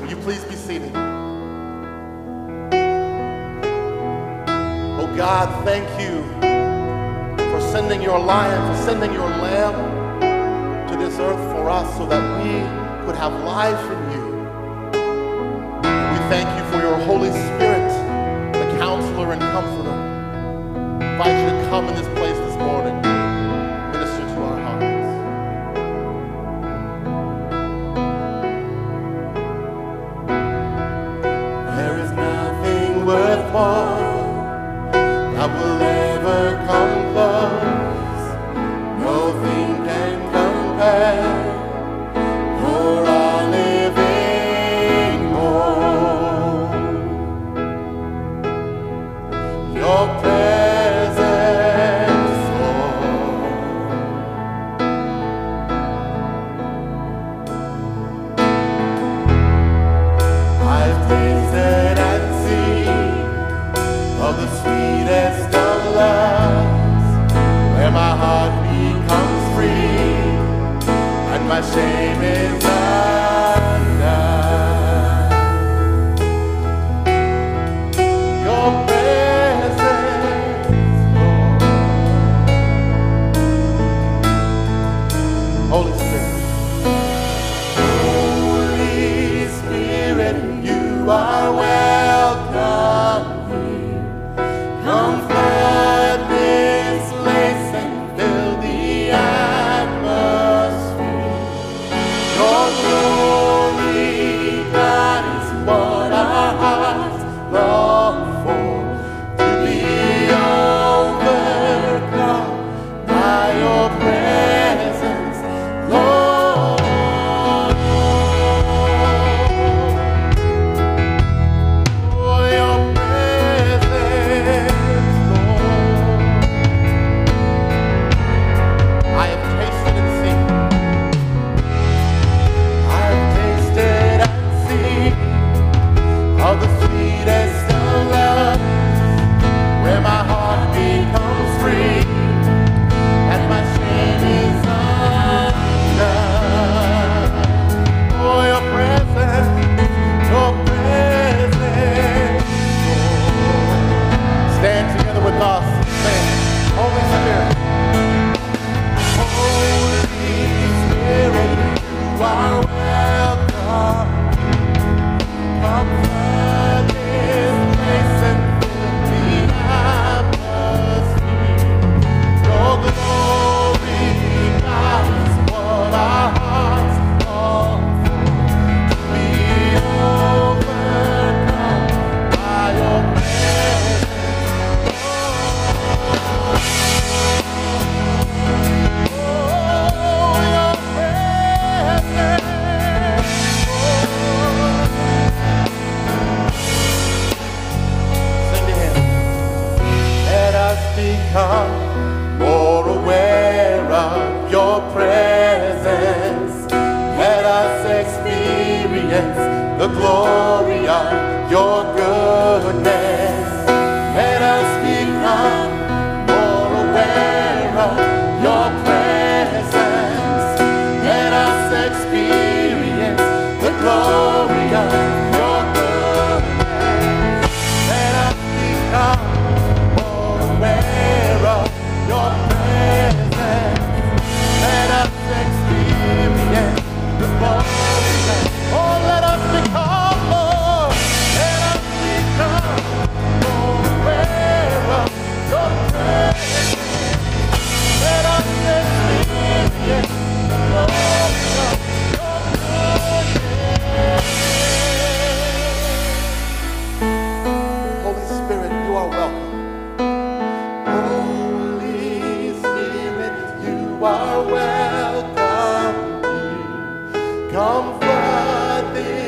Will you please be seated? Oh God, thank you for sending your lion, for sending your lamb to this earth for us so that we could have life in you. We thank you for your Holy Spirit, the counselor and comforter. I invite you to come in this place this morning, minister to our hearts. There is nothing worthwhile that will ever come close. Nothing can compare. You're our living hope. Your presence, Lord. I've tasted and seen of the sweetest of loves, where my heart becomes free and my shame is undone. Your presence, Lord. Holy Spirit. Holy Spirit, you are welcome here. Come flood this place and fill the atmosphere. Your glory, God, is what our hearts long for. To be overcome by your presence, Lord. Oh, your presence, Lord. I have tasted and seen. I've tasted and seen of the sweetest of love, where my heart becomes free and my shame is undone. Oh, your presence, Lord. Stand together with us and sing, Holy Spirit. Holy Spirit, you are welcome. Come flood this place and fill the atmosphere. Your glory, God, is what our hearts long for. To be overcome by your presence, oh, your presence, Sing to him. Let us become more aware of your presence. Let us experience the glory of your goodness. Let us become more aware of your presence. Let us experience the glory of your goodness. Let us become more aware of your presence. Let us experience the glory of. Oh, let us become more. Let us become more aware of your presence. Let us experience the glory of your goodness. Holy Spirit, you are welcome. Holy Spirit, you are welcome here. Come flood this